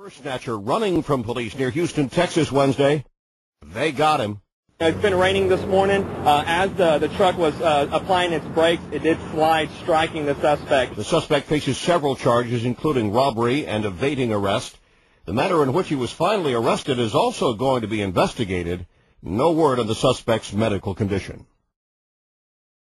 Purse snatcher running from police near Houston, Texas Wednesday. They got him. It's been raining this morning. As the truck was applying its brakes, it did slide, striking the suspect. The suspect faces several charges, including robbery and evading arrest. The manner in which he was finally arrested is also going to be investigated. No word on the suspect's medical condition.